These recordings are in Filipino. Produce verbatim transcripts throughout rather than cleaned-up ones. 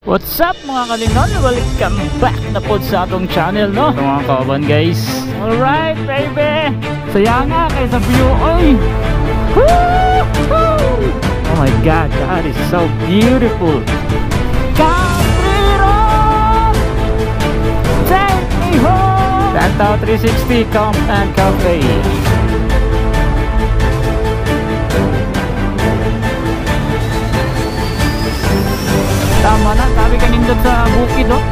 What's up mga kalingon? Welcome back na po sa atong channel, no? Ito mga kauban guys. Alright baby! Saya nga kay sa view. Oy! Woo! Oh my god, that is so beautiful. Cabrero! Take me home! Santao three sixty Camp and Cafe. Tama na, sabi ka nindot sa bukid, oh.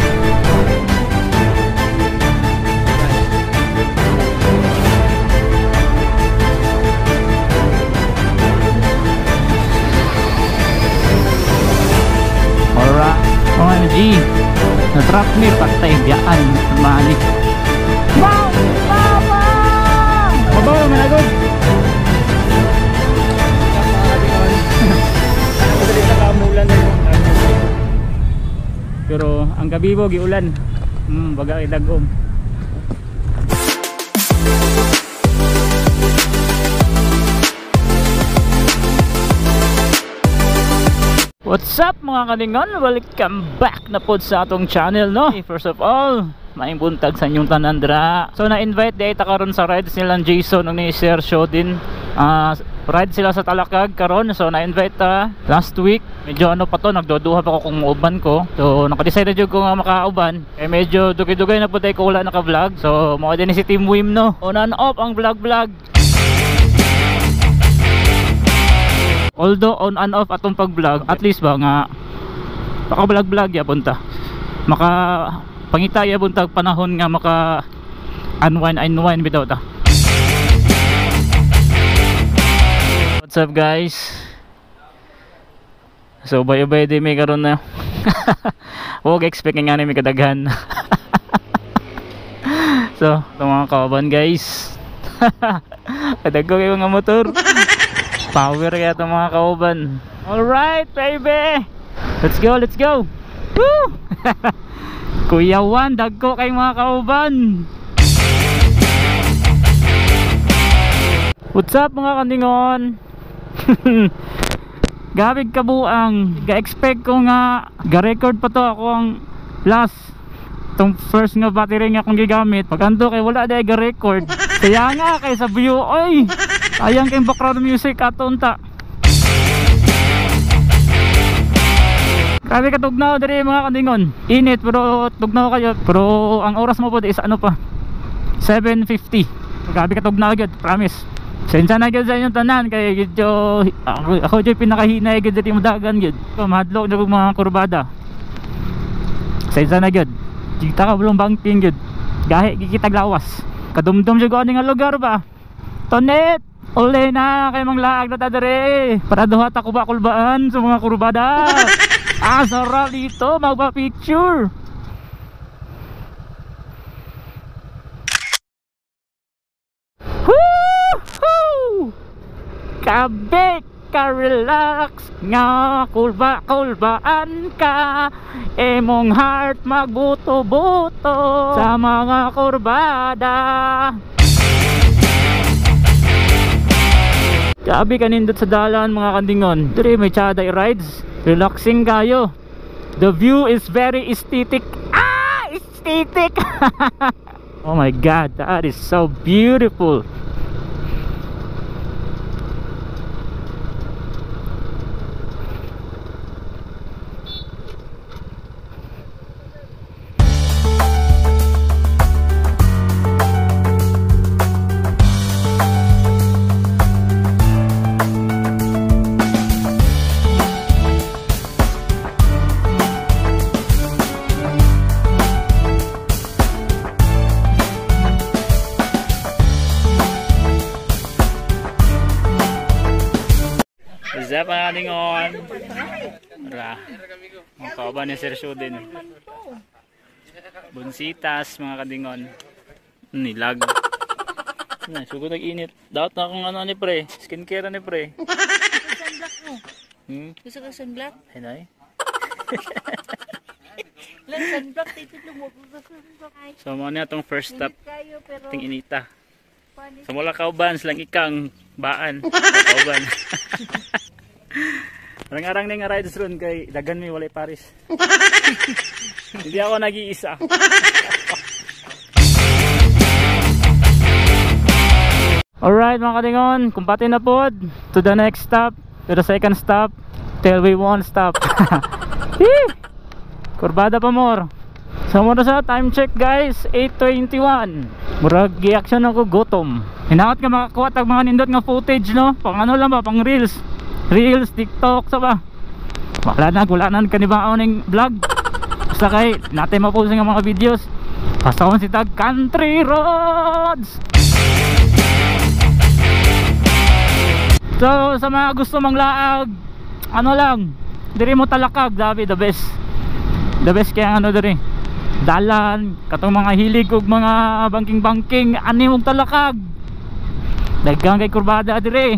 Alright, O M G, natrap ni patay biyaan, mali. Wow! Mama! Mabaw, managod! Pero ang gabi po giulan. Hmm, baga kay dagom. What's up mga kalingon? Welcome back na po sa atong channel, no? First of all, maayong buntag sa inyong tanandra. So na-invite day ta karon sa rides nilang Jason ug ni Sir Show din. Uh, ride sila sa Talakag karon, so na-invite ta last week. Medyo ano pa to, nagduduha pa ko kung mauban ko. So naka-decide jud ko nga makauban. Eh medyo dugay-dugay na pud ko wala naka-vlog. So mo din si Team Wim, no. On and off ang vlog-vlog. Although on and off atong pag-vlog, at least ba nga maka-vlog-vlog ya punta. Maka pangita ya punta panahon nga maka unwind unwind bitaw ta. What's up guys? So bay-bay di may karon na. Huwag expect nga ni may kadaghan. So ito mga kauban guys. Kadagko kayo nga motor. Power kaya ito mga kauban. Alright baby, let's go, let's go. Woo! Kuya Juan, dagko kay mga kauban. What's up mga kandingon? Gabig kabuang, ga-expect ko nga ga-record pa to ako ang last tong first nga battery nga akong gigamit. Pagkanto kay wala dahil ga-record. Kaya nga kay sa view, oy ayang kay background music aton ta. Grabe ka tugnaw diri mga kandingon. Init pero tugnaw kayo. Pero ang oras mo po is ano pa, seven fifty. Grabe ka tugnaw gyud, promise. Sensa na gyud sa inyong tanan kay gidyo ako, ako jud pinakahinay gyud diri madagan gyud. So mahadlok na mga kurbada. Sensa na gyud. Kita ka bulong bangking gyud. Gahi gikitag lawas. Kadumdum jud ko ani nga lugar ba. Tonet, uli na kay manglaag na ta diri. Para duha ta kuba-kulbaan sa mga kurbada. Ah, sarap dito magpa-picture. Kabik ka relax nga kulba-kulbaan ka, emong heart magbuto-buto sa mga kurbada. Gabi ka nindot sa dalan mga kandingon. Diri may chaday rides, relaxing kayo. The view is very aesthetic. Ah, aesthetic. Oh my god, that is so beautiful. What's up mga kalingon? Ra, mga kauban ni Sir Show din. Bunsitas mga kadingon. Nilag. Na, sugod nag-init. Daot na akong ano ni pre, skincare ni pre. Sunblock mo. Hmm? Gusto ka sunblock? Ay nay. Lang sunblock, titit mo. So mo na itong first stop. Ting inita. Sa mula kauban, silang ikang baan. Kauban. Arang-arang na nga rides ron kay dagan mi walay paris. Hindi ako nag-iisa. Alright mga kadingon, kumpati na po to the next stop, to the second stop, till we won't stop. Kurbada pa more. So muna sa time check guys, eight twenty-one. Murag gi-action ako gutom. Hinaot ka makakuha tag mga nindot nga footage no. Pang ano lang ba, pang reels. Reels, TikTok sa ba. Wala na, wala na kanibaon ng vlog. Basta kay natin mapost nga mga videos. Pasawon si tag Country Roads. So sa mga gusto mang laag, ano lang, diri mo talakag, dabi the best. The best kaya ano diri. Dalan, katong mga hilig ug mga banking-banking, ani mong talakag. Daghang kay kurbada dire.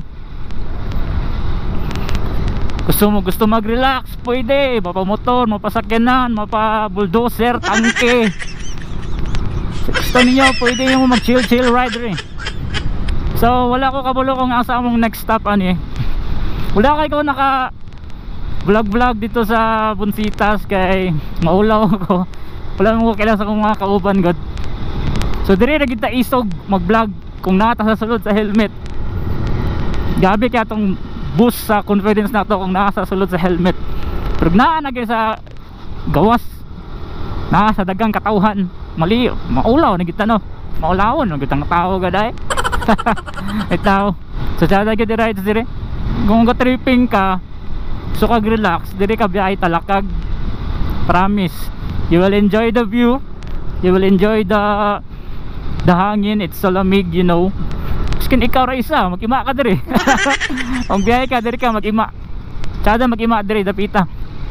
Gusto mo gusto mag-relax, pwede, mapamotor, mapasakyanan, mapa-bulldozer, tangke. Gusto niyo, pwede yung mag-chill-chill ride dire. So wala ko kabulo kung asa among next stop ani. Wala kay ko naka vlog vlog dito sa Bunsitas kay maulaw ako. Wala mo kailan sa akong mga kauban god. So dire ra gid ta isog mag vlog kung nata sa sulod sa helmet. Gabi kaya tong boost sa confidence nato kung nasa sulod sa helmet. Pero naa na sa gawas, naa sa dagang katawhan, mali maulaw na gid no. Maulawon na gid ang tao gaday. Itaw. So sada gid rides dire. Kung ga tripping ka, so kag relax, dire ka biyahe talakag. Promise, you will enjoy the view. You will enjoy the the hangin. It's so lamig, you know. Skin ikaw ra isa, mag-ima ka dire. Ang biyahe ka dire ka mag-ima. Sada mag-ima dire dapita.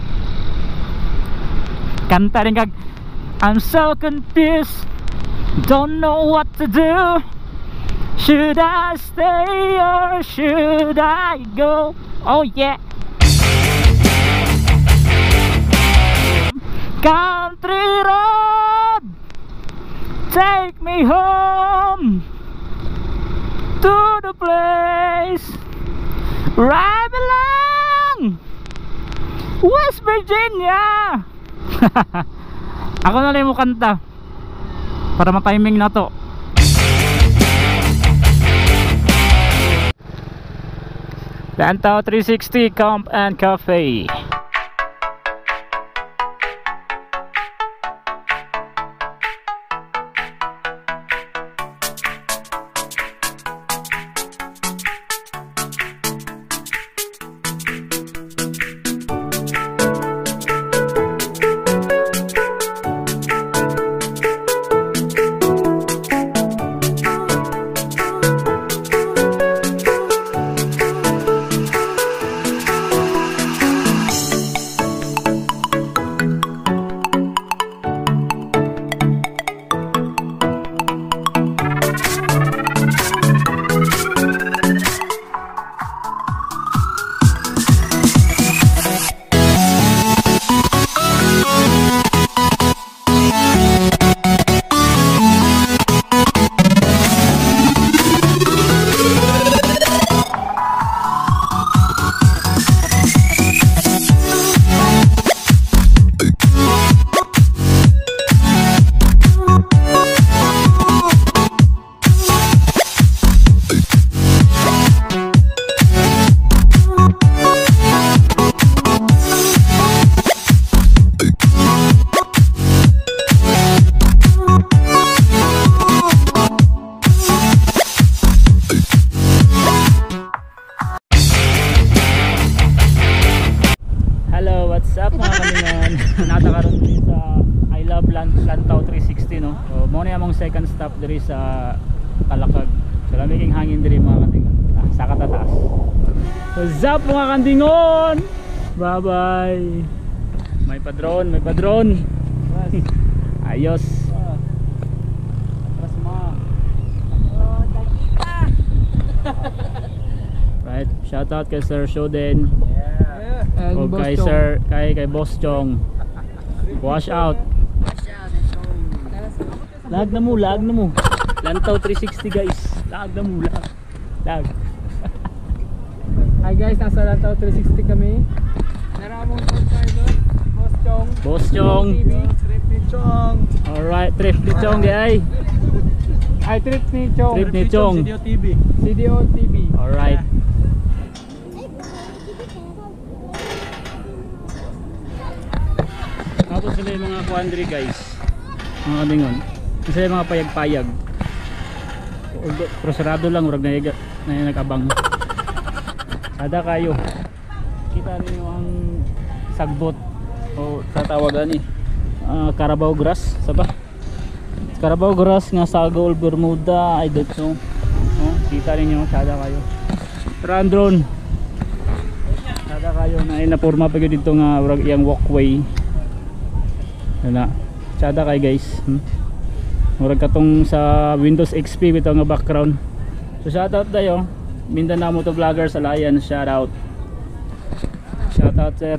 Kanta rin kag I'm so confused, don't know what to do. Should I stay or should I go? Oh yeah. Country road, take me home to the place where I belong, West Virginia. Ako na lang mo kanta para ma-timing na to. Lantau three sixty Camp and Cafe. Lantau three sixty no. So mo na among second stop diri sa Talakag. So lamig ang hangin diri mga kandingon. Ah, sa katataas. So zap mga kandingon. Bye bye. May padron, may padron. Ayos. Atras mo. Oh, dagita. Right, shout out kay Sir Shoden. Yeah. O kay Sir, kay kay Boss Chong. Wash out. Lag na mo, lag na mo. Lantau three sixty guys. Lag na mo, lag. Lag. Hi guys, nasa Lantau three sixty kami. mountain climber. Boss Chong. Boss Chong. T V. Trip ni Chong. Alright, trip ni Chong di ay. Ay, trip ni Chong. Trip ni Chong. C D O T V. C D O T V. Alright. Tapos sila yung mga quandary guys. Mga kalingon. Kasi yung mga payag-payag. Although, pero sarado lang, urag na yung na nag-abang. Sada kayo. Kita niyo ang sagbot o tatawagan ni uh, Carabao grass, saba? Carabao grass nga Sagol Bermuda, I don't know. Oh, kita niyo, sada kayo. Run drone. Sada kayo na inaporma pa dito nga urag iyang walkway. Wala. Sada kayo guys. Hmm? Murag katong sa Windows X P bitaw nga background. So shout out tayo Mindanao Moto Vloggers Alliance, shout out. Shout out sir.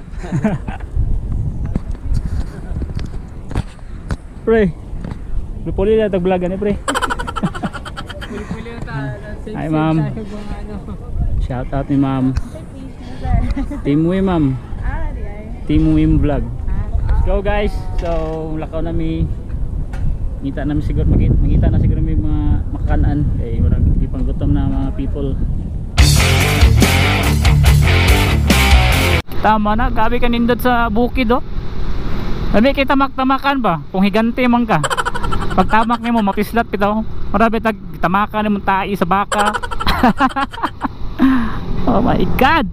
Pre. Lupuli na tag vlog ani pre. Pili-pili na tayo. Hi ma'am. Shout out ni ma'am. Team Wim ma'am. Ah, di ay. Team Wim vlog. Let's go guys. So lakaw na mi. Ngita namin siguro magita, magita na siguro may mga makakanaan kay marag di pang gutom na mga people. Tama na, gabi ka nindot sa bukid oh. Sabi kita tamak-tamakan ba? Kung higante man ka. Pag tamak nimo mapislat bitaw. Marami tag tamakan nimo tai sa baka. Oh my god.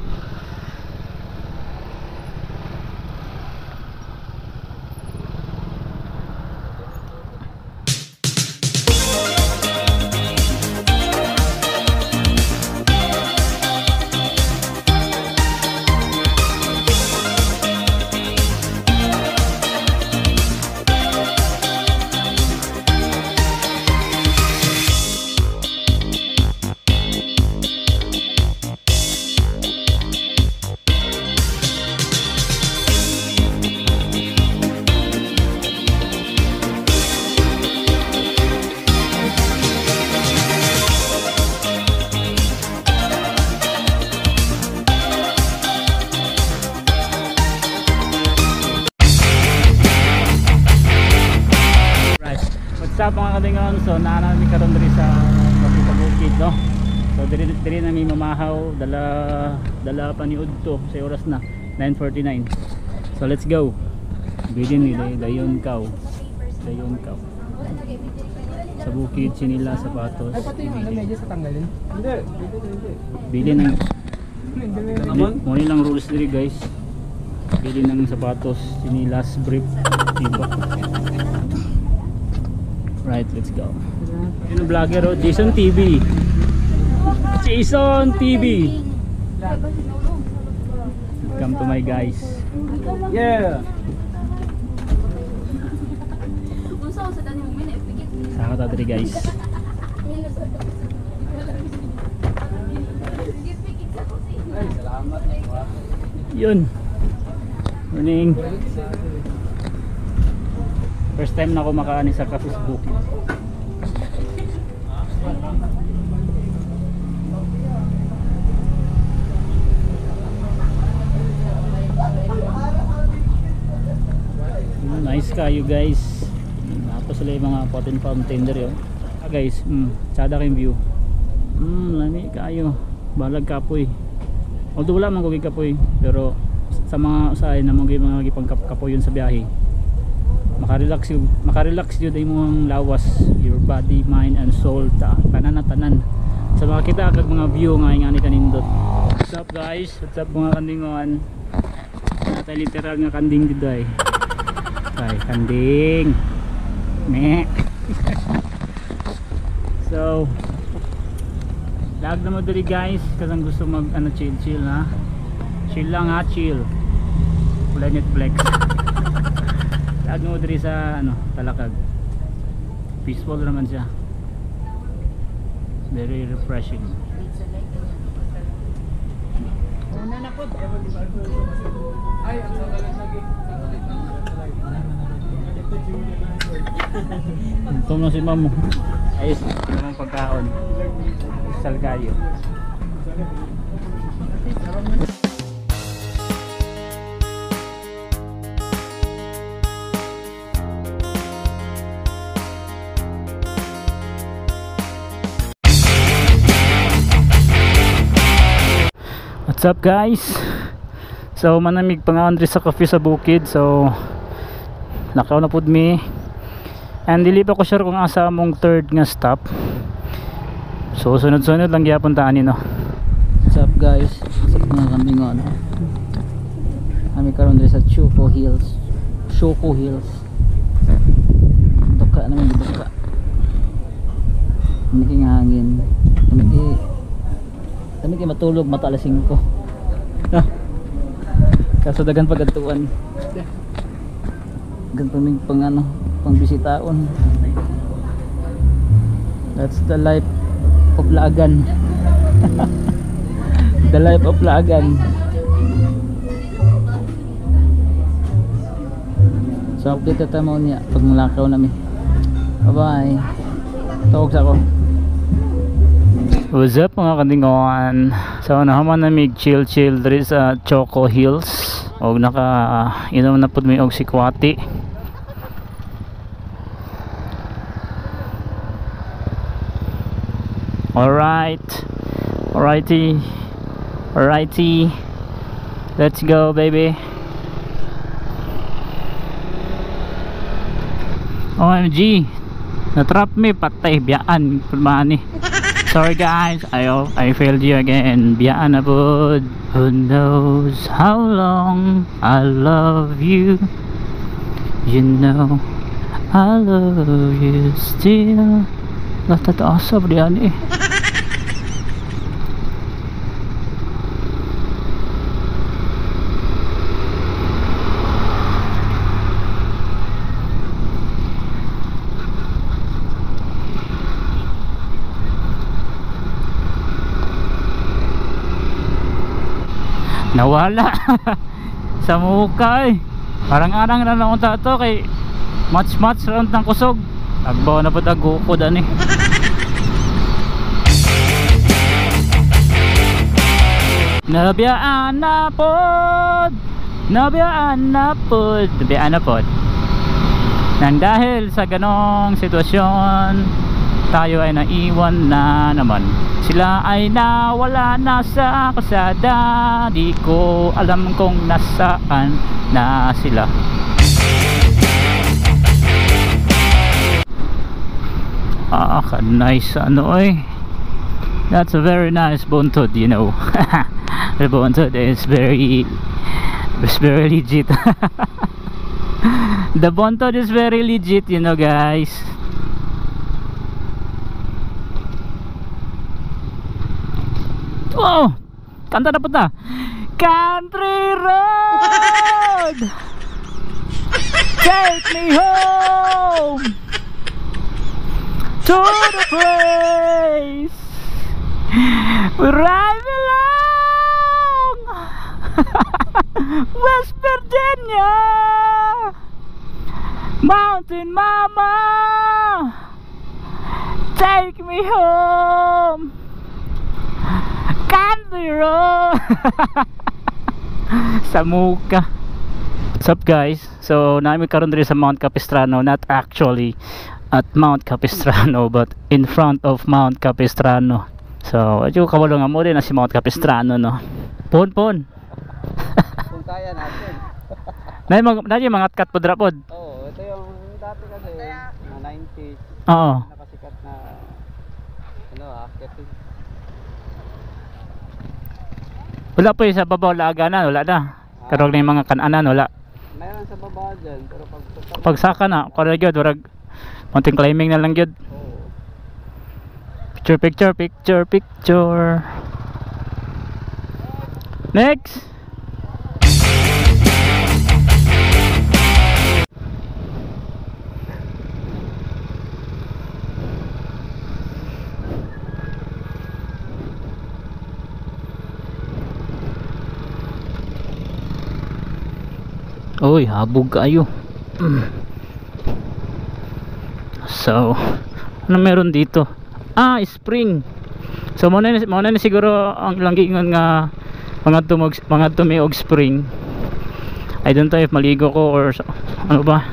What's up mga kalingon? So naanami karon diri sa Bukid no. So diri diri na mi mamahaw dala dala paniud to sa oras na nine forty-nine. So let's go. Bilin ni dayon kaw. Dayon kaw. Sa bukid sinila sapatos. Ay, pati yung ano, medyo sa tanggalin. Hindi, hindi, hindi. Bilin ng Naman? mo lang rules diri guys. Bilin ng sapatos, sinilas, brief, iba. Right, let's go. Yun ang vlogger oh, Jason T V. Jason T V. Come to my guys. Yeah. Saka ta diri guys. Ay, salamat. Yun. Morning. First time na ako makaani sa Cafe sa Bukid. Nice kayo guys. Tapos sila yung mga cotton fountain dere oh. Ah guys, mm, sada kayong view. Hmm, lami kayo. Balag kapoy. Although wala man ko kapoy, pero sa mga usahay na mga mga gipang kapoy yun sa biyahe. Makarelax yun, makarelax yun ay mong lawas your body, mind and soul ta tanan na tanan sa so, makakita kag mga view nga ingani kanindot. What's up guys, what's up mga kandingon, natay literal nga kanding dito ay ay kanding me. So lag na mo diri guys kasang gusto mag ano chill chill ha, chill lang ha, chill wala Netflix. Lag mo diri sa ano Talakag, peaceful naman siya, very refreshing. Una na po. Ay, ang sagalit lagi. Ito na si ma'am. Ayos yung pagkaon. Salgayo. What's up guys? So manamig pa nga Andre sa cafe sa bukid. So nakaw na pud mi. And dili pa ko sure kung asa mong third nga stop. So sunod-sunod lang gyapon taan ni no. What's up guys? Sa mga kambingon. Kami karon diri sa Choco Hills. Choco Hills. Duka naman duka. Hindi nga hangin. Hindi Kami kayo matulog mata alas singko. Kaso dagan pagantuan. Ganto mig pang ano, pang bisitaon. That's the life of Laagan. The life of Laagan. So update ta mo niya pag mulakaw nami. Bye bye. Tawag sa ako. What's up mga kandingon? So nahaman na mig chill chill diri sa Choco Hills. Og naka uh, inom na pud mi og sikwati. Alright. Alrighty. Alrighty. Let's go baby. O M G. Na-trap me patay biyaan pulmani. Sorry guys, I I failed you again. Biyaan na pod. Who knows how long I love you? You know I love you still. Natataasab diyan eh. Nawala sa mukha eh. Parang arang na lang unta to kay match match round ng kusog. Agbaw na po agukod ani. Nabiyaan na pod. Nabiyaan na pod. Nabiyaan na pod. Nang dahil sa ganong sitwasyon, tayo ay naiwan na naman. Sila ay nawala na sa kalsada. Di ko alam kung nasaan na sila. Ah, ka-nice ano eh. That's a very nice buntod, you know. The buntod is very is very legit. The buntod is very legit, you know guys. Oh, kanta na punta. Country road, take me home to the place where I belong. West Virginia, Mountain Mama, take me home. Country road. Sa muka. What's up guys? So namin karon diri sa Mount Capistrano. Not actually at Mount Capistrano, but in front of Mount Capistrano. So adyo kabalo nga mo din na si Mount Capistrano no. Pon pon. Kung kaya natin. Nay mag dali mga kat pod rapod. Oo, ito yung dati kasi na nineties. Oo. Nakasikat na ano ah, ketin. Wala po yung sa babaw laaganan, wala na. Karog na yung mga kananan, wala. Mayroon sa baba dyan, pero pag Pag saka na, kaya gyud warag mountain climbing na lang gyud. oo. Picture, picture, picture, picture. Next. Uy, habog kayo. So, ano meron dito? Ah, spring. So, muna na, muna na siguro ang langgingon nga mga tumog, mga tumiog spring. I don't know if maligo ko or ano ba.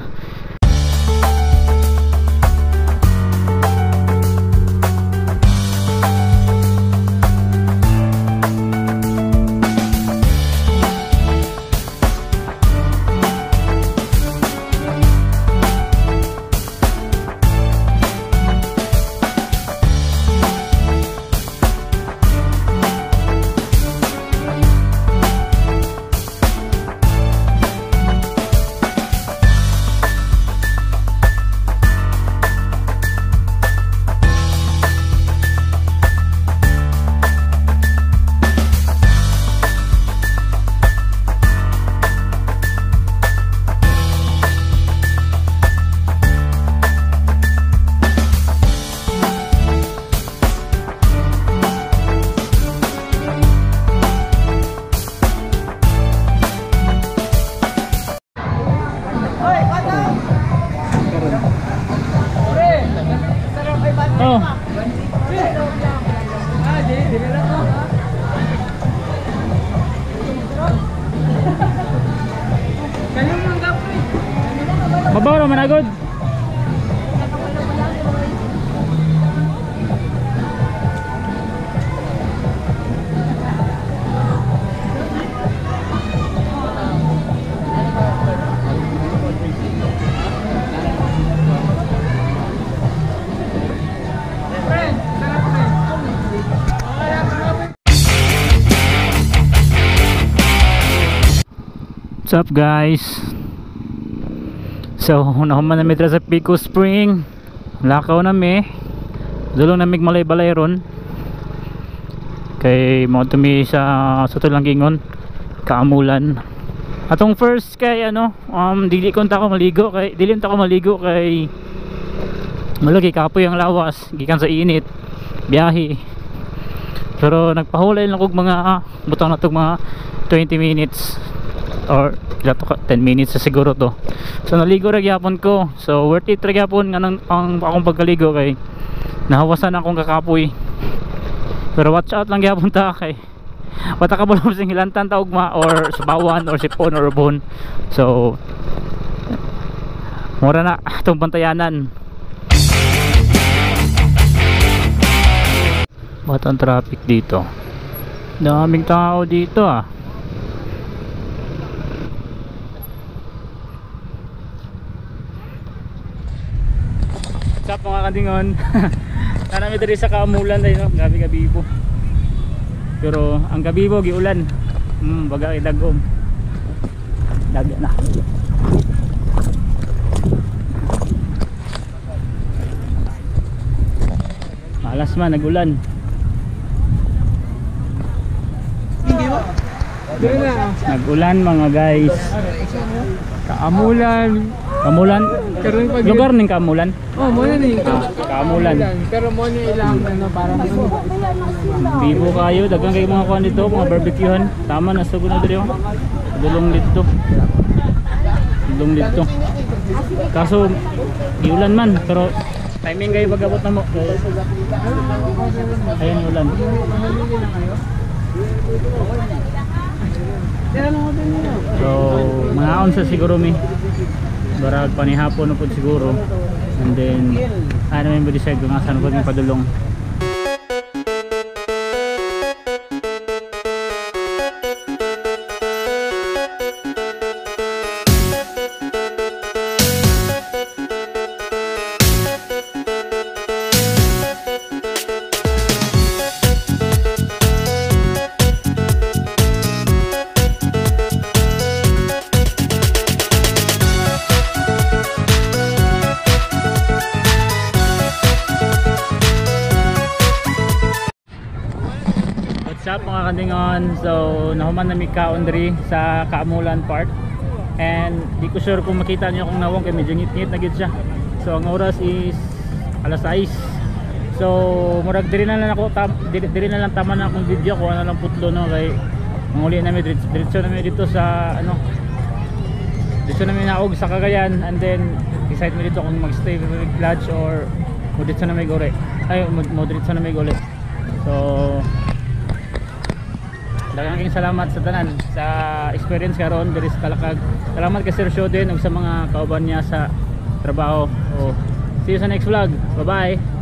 managod. What's up guys? So, nahuman namin dito sa Pico Spring. Lakaw nami. Dulong namig malay-balay ron. Kay mo tumi sa Sutol Gingon, Kaamulan. Atong first kay ano, um dili ko ta ko maligo kay dili ta ko maligo kay malagi kapoy ang lawas gikan sa init. Biyahe. Pero nagpahulay lang kog mga ah, butang na tog mga twenty minutes or ten minutes sa siguro to. So naligo ra gyapon ko. So worth it ra gyapon nga nang ang akong pagkaligo kay nahawasan akong kakapoy. Pero watch out lang gyapon ta kay wata ka bulong sing hilantan ta ugma or sabawan or sipon or ubon. So mura na itong bantayanan. Ba't ang traffic dito? Daming tao dito ah. What's up mga kadingon? Nanami diri sa Kaamulan tayo, no? Gabi gabibo. Pero ang gabibo giulan. Hmm, baga kay dagom. Daga na. Malas man nagulan. Nagulan mga guys. Kaamulan. Kaamulan. Karon pag Lugar ning Kaamulan. Oh, mo na ni. Ah, Kaamulan. Pero mo ni ilang ano para Bibo kayo, dagang kayo mga kuan dito, mga barbecuehan. Tama na sugod na diri oh. Dulong dito. Dulong dito. Kaso giulan man, pero timing kayo pag-abot na mo. Ayun ulan. So, mga onsa siguro mi. Barag panihapon na po siguro. And then, ano may decide kung saan po yung padulong. What's up mga kadingon? So nahuman na mi kaon diri sa Kaamulan Park. And di ko sure kung makita niyo kung nawong kay medyo ngit-ngit na gid siya. So ang oras is alas sais. So murag diri na lang ako tam, diri, diri na lang tama na akong video ko ano lang putlo no kay manguli na mi diretso, diretso na mi dito sa ano. Dito na mi naog sa Cagayan and then decide mi dito kung magstay with lodge or mo dito na may gore. Ay mo, mo dito na may gole. So daghang king salamat sa tanan sa experience karon diri sa Talakag. Salamat kay Sir Shoden ug sa mga kauban niya sa trabaho. Oh, see you sa next vlog. Bye bye.